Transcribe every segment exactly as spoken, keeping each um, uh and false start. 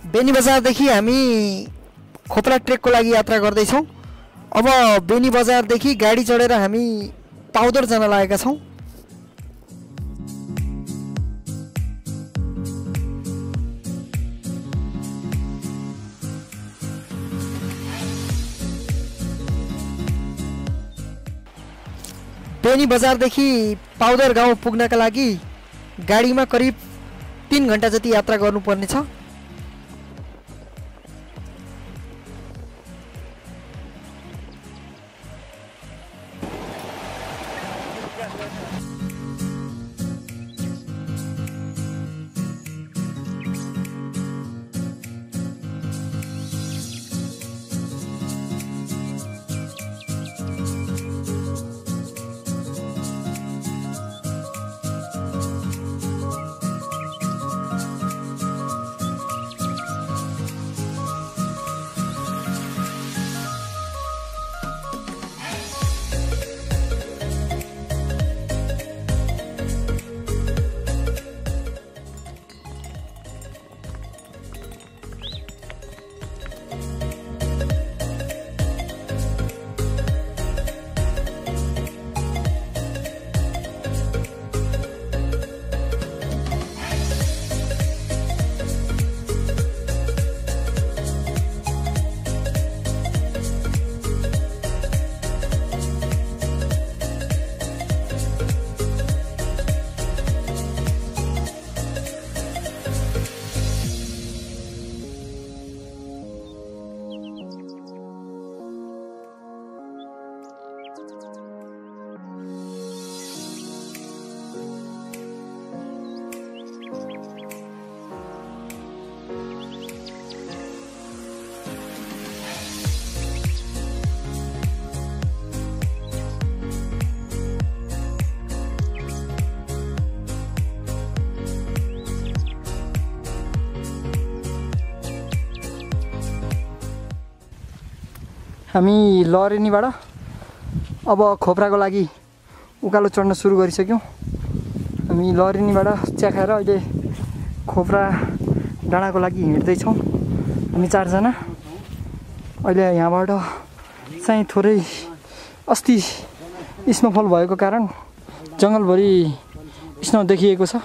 बेनी बजारदेखि हामी खोप्रा ट्रेकको लागि यात्रा गर्दैछौँ। अब बेनी बजारदेखि गाडी चढेर हामी पाउदर जान लागेका छौँ। बेनी बजारदेखि पाउदर गाउँ पुग्नका लागि गाडीमा करिब तीन घण्टा जति यात्रा गर्नुपर्नेछ। हामी लरेनीबाट अब खोप्राको लागि उकालो चढ्न सुरु गरिसक्यौँ। हामी लरेनीबाट चिया खाएर अहिले खोप्रा डाँडाको लागि हिँड्दैछौँ। हामी चारजना अहिले यहाँबाट चाहिँ थोरै अस्ति स्नोफल भएको कारण जङ्गलभरि स्नो देखिएको छ।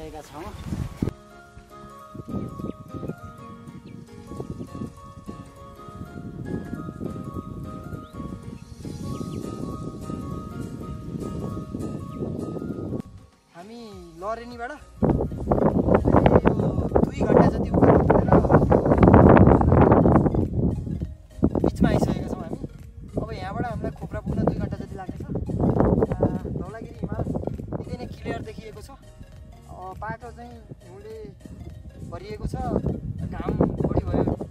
हामी लरेनीबाट दुई घन्टा जति उकालो पुगेर बिचमा आइसकेका छौँ हामी। अब यहाँबाट हामीलाई खोप्रा पुग्न दुई घन्टा जति लाग्नेछ। धौलागिरी हिमाल निकै नै क्लियर देखिएको छ। बाटो चाहिँ हिउँले भरिएको छ, घाम बढी भयो।